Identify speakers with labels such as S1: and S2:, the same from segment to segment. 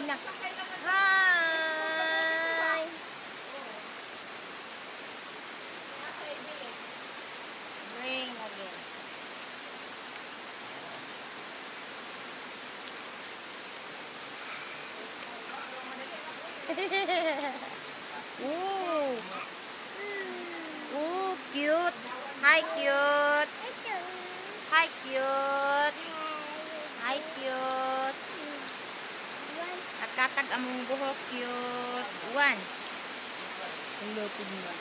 S1: na. Hi! Rain again. Ooh. Ooh, cute. Hi, cute. Hi, cute. Hi, cute. Nakatag among buhok, cute. One. Hello, tingnan.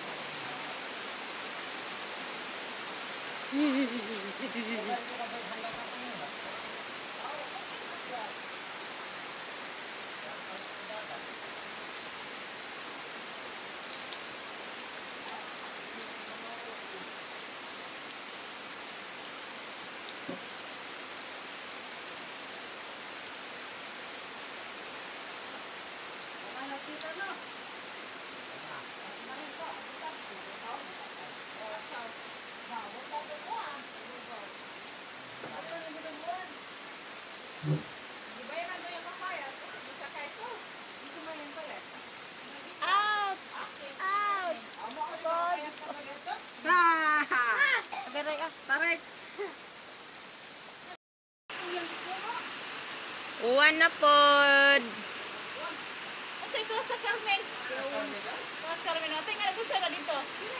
S1: Uwan na pod.
S2: Asa ito sa Carmen? Mas Carmen, ate nga gusto na dito.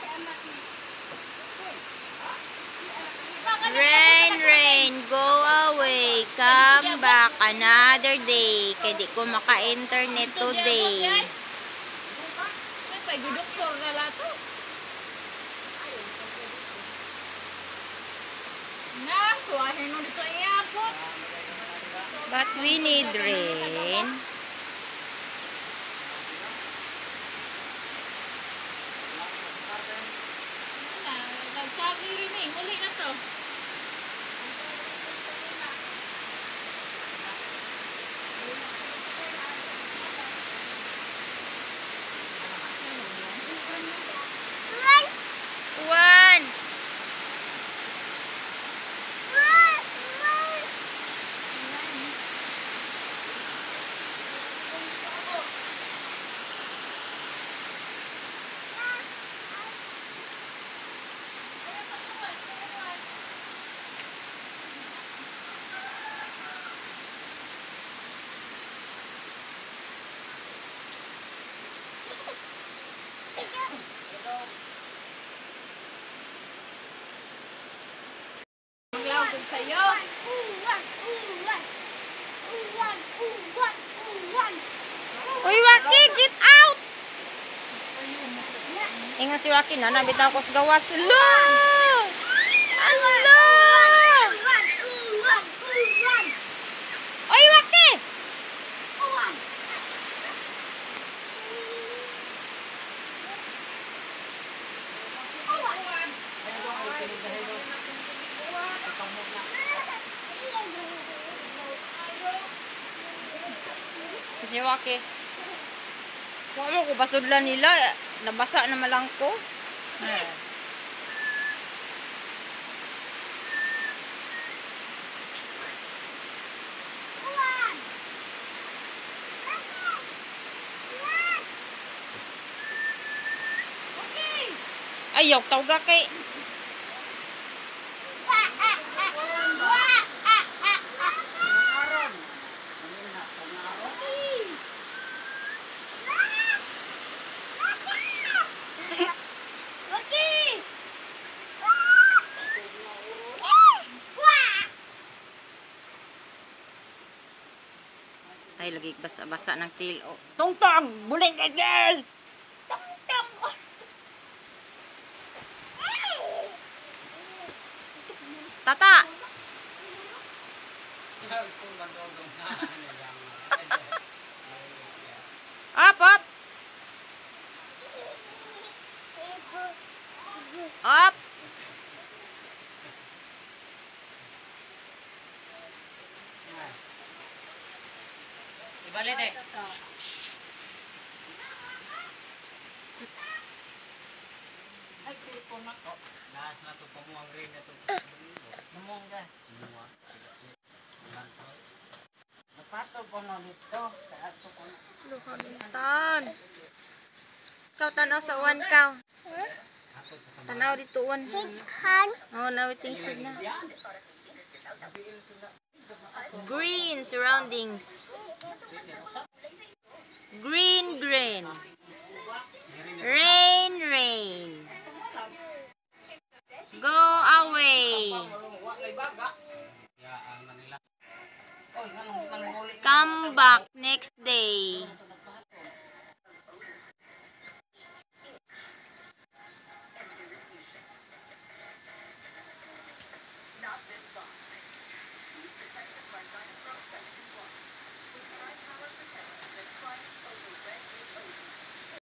S1: Rain, rain, go away. Come back another day. Kaya di ko maka-internet today.
S2: Ay, pag-doktor na lato. Na, kuwahin mo dito iyapot.
S1: But we need rain.
S2: Nagsagi rin eh. Muli na to.
S1: One.
S2: Maglawag sa'yo.
S1: Uy, Waki, get out! Ingat si Waki na, nabitaw ko sa gawas. Lo! Ala! Uy, Waki! Si Waki. Kung mo ko basudlan nila, nabasa na malang ko. Ayaw, tawag kay. Ay, lagi basa-basa ng tilo. Tungtong! Buling ka, girl! Tungtong! Tata! Up, up! Up! Ibalik eh.
S3: Ay, silipon na to. Lahat na ito, pamuang rin na ito. Namuang ka. Namuang. Napatog ko. no dito. Kaya ato ko no.
S1: Luhamintan. Ikaw tanaw sa uwan ka. Tanaw dito uwan. Oh, nawiting siya na. Green surroundings. Green, green. Rain, rain.